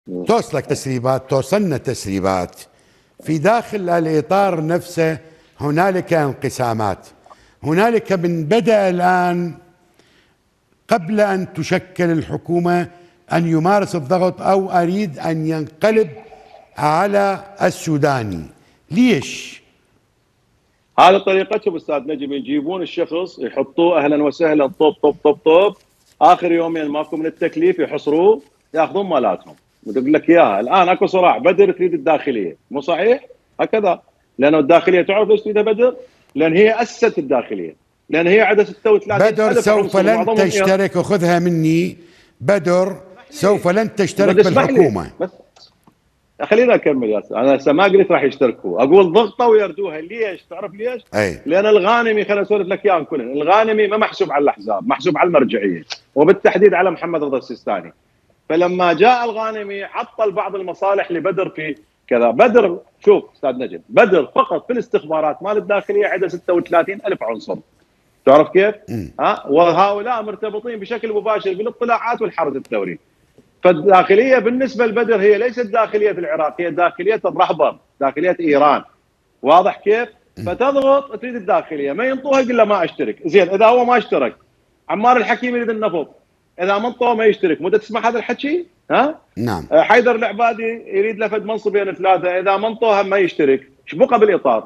توصلك تسريبات، توصلنا تسريبات في داخل الإطار نفسه هنالك انقسامات، هنالك من بدأ الآن قبل أن تشكل الحكومة أن يمارس الضغط أو أريد أن ينقلب على السوداني. ليش؟ هذه طريقتهم استاذ نجم، يجيبون الشخص يحطوه اهلا وسهلا طوب طوب طوب طوب، اخر يومين ماكو من التكليف يحصروه ياخذون مالاتهم ويقول لك اياها. الان اكو صراع، بدر تريد الداخليه، مو صحيح؟ هكذا، لانه الداخليه تعرف ليش تريدها بدر؟ لان هي اسست الداخليه، لان هي عندها 36 بدر سوف لن تشترك، وخذها مني، بدر سوف لن تشترك بالحكومه. بس خلينا اكمل يا استاذ، انا هسه ما قلت راح يشتركوا، اقول ضغطوا ويردوها. ليش؟ تعرف ليش؟ لان الغانمي، خليني اسولف لك اياه كلنا، الغانمي ما محسوب على الاحزاب، محسوب على المرجعيه، وبالتحديد على محمد رضا السيستاني. فلما جاء الغانمي عطل بعض المصالح لبدر في كذا. بدر، شوف استاذ نجم، بدر فقط في الاستخبارات مال الداخليه عندها 36,000 عنصر، تعرف كيف؟ وهؤلاء مرتبطين بشكل مباشر بالاطلاعات والحرس الثوري. فالداخليه بالنسبه لبدر هي ليست داخليه العراق، هي داخليه الرهبر، داخليه ايران، واضح كيف؟ فتضغط تريد الداخليه، ما ينطوها يقول له ما اشترك. زين، اذا هو ما اشترك، عمار الحكيم يريد النفط، اذا منطوه ما يشترك، مو تسمع هذا الحكي؟ ها؟ نعم. حيدر العبادي يريد لفد منصبين ثلاثه، اذا منطوها ما يشترك، ايش بقى بالاطار؟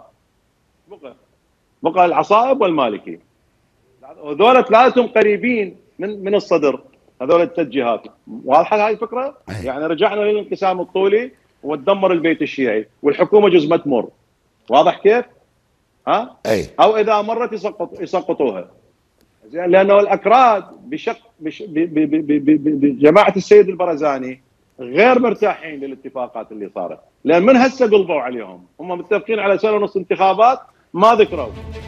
بقى العصائب والمالكي، وذولا ثلاثتهم قريبين من الصدر، هذول التوجيهات. واضحه هاي الفكره؟ يعني رجعنا للانقسام الطولي وتدمر البيت الشيعي والحكومه جزء ما تمر، واضح كيف؟ ها؟ او اذا مرت يسقطوها. زين، لانه الاكراد بجماعه السيد البرزاني غير مرتاحين للاتفاقات اللي صارت، لان من هسه قلبوا عليهم، هم متفقين على سنه ونص انتخابات ما ذكروا.